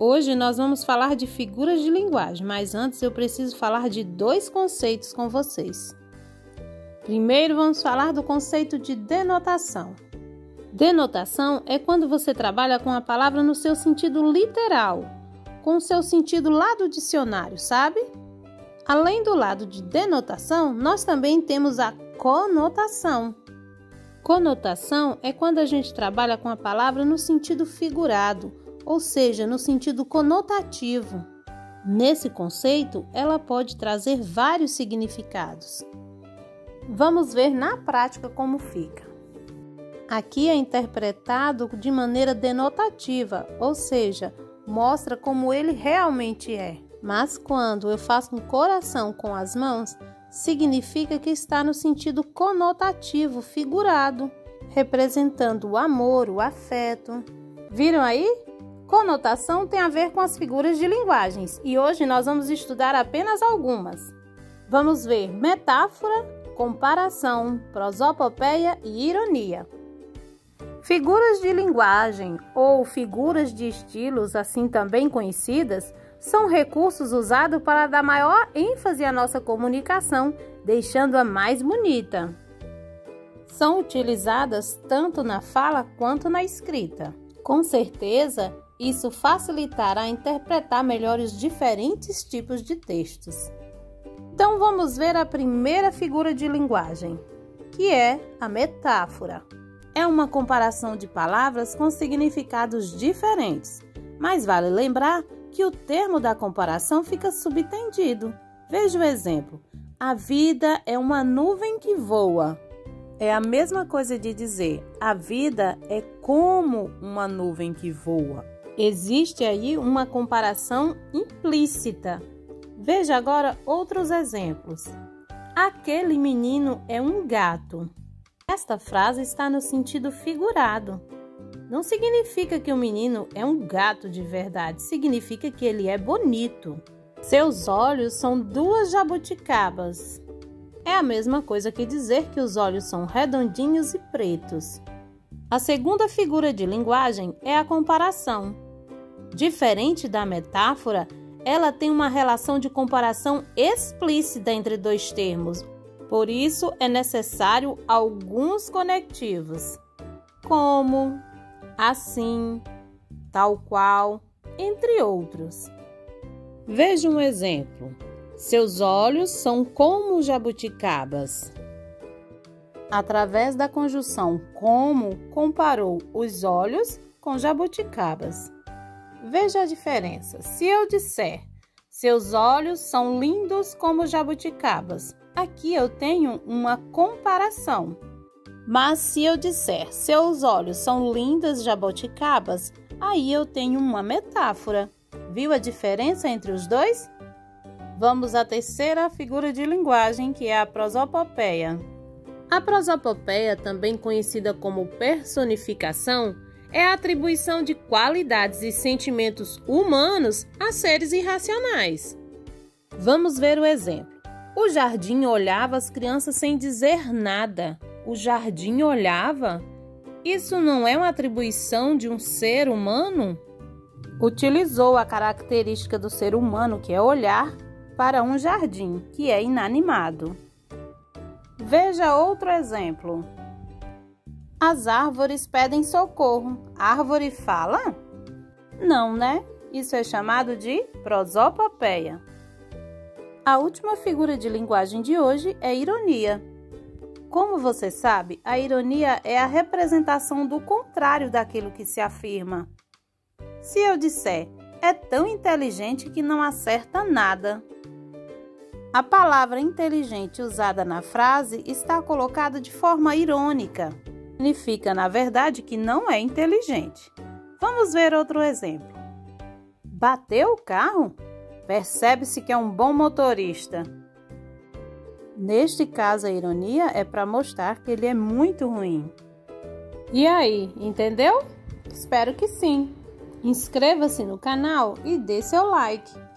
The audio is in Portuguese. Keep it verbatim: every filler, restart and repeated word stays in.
Hoje nós vamos falar de figuras de linguagem, mas antes eu preciso falar de dois conceitos com vocês. Primeiro vamos falar do conceito de denotação. Denotação é quando você trabalha com a palavra no seu sentido literal, com o seu sentido lá do dicionário, sabe? Além do lado de denotação, nós também temos a conotação. Conotação é quando a gente trabalha com a palavra no sentido figurado, ou seja, no sentido conotativo. Nesse conceito, ela pode trazer vários significados. Vamos ver na prática como fica. Aqui é interpretado de maneira denotativa, ou seja, mostra como ele realmente é. Mas quando eu faço um coração com as mãos, significa que está no sentido conotativo, figurado, representando o amor, o afeto. Viram aí? Conotação tem a ver com as figuras de linguagens e hoje nós vamos estudar apenas algumas. Vamos ver metáfora, comparação, prosopopeia e ironia. Figuras de linguagem ou figuras de estilos, assim também conhecidas, são recursos usados para dar maior ênfase à nossa comunicação, deixando-a mais bonita. São utilizadas tanto na fala quanto na escrita. Com certeza, isso facilitará interpretar melhor os diferentes tipos de textos. Então vamos ver a primeira figura de linguagem, que é a metáfora. É uma comparação de palavras com significados diferentes, mas vale lembrar que o termo da comparação fica subtendido. Veja o exemplo. A vida é uma nuvem que voa. É a mesma coisa de dizer, a vida é como uma nuvem que voa. Existe aí uma comparação implícita. Veja agora outros exemplos. Aquele menino é um gato. Esta frase está no sentido figurado. Não significa que o menino é um gato de verdade, significa que ele é bonito. Seus olhos são duas jabuticabas. É a mesma coisa que dizer que os olhos são redondinhos e pretos. A segunda figura de linguagem é a comparação. Diferente da metáfora, ela tem uma relação de comparação explícita entre dois termos. Por isso, é necessário alguns conectivos, como, assim, tal qual, entre outros. Veja um exemplo. Seus olhos são como jabuticabas. Através da conjunção como, comparou os olhos com jabuticabas. Veja a diferença. Se eu disser, seus olhos são lindos como jabuticabas, aqui eu tenho uma comparação. Mas se eu disser, seus olhos são lindas jabuticabas, aí eu tenho uma metáfora. Viu a diferença entre os dois? Vamos à terceira figura de linguagem, que é a prosopopeia. A prosopopeia, também conhecida como personificação, é a atribuição de qualidades e sentimentos humanos a seres irracionais. Vamos ver o exemplo. O jardim olhava as crianças sem dizer nada. O jardim olhava? Isso não é uma atribuição de um ser humano? Utilizou a característica do ser humano, que é olhar, para um jardim, que é inanimado. Veja outro exemplo. As árvores pedem socorro. A árvore fala? Não, né? Isso é chamado de prosopopeia. A última figura de linguagem de hoje é ironia. Como você sabe, a ironia é a representação do contrário daquilo que se afirma. Se eu disser, é tão inteligente que não acerta nada. A palavra inteligente usada na frase está colocada de forma irônica. Significa, na verdade, que não é inteligente. Vamos ver outro exemplo. Bateu o carro? Percebe-se que é um bom motorista. Neste caso, a ironia é para mostrar que ele é muito ruim. E aí, entendeu? Espero que sim. Inscreva-se no canal e dê seu like.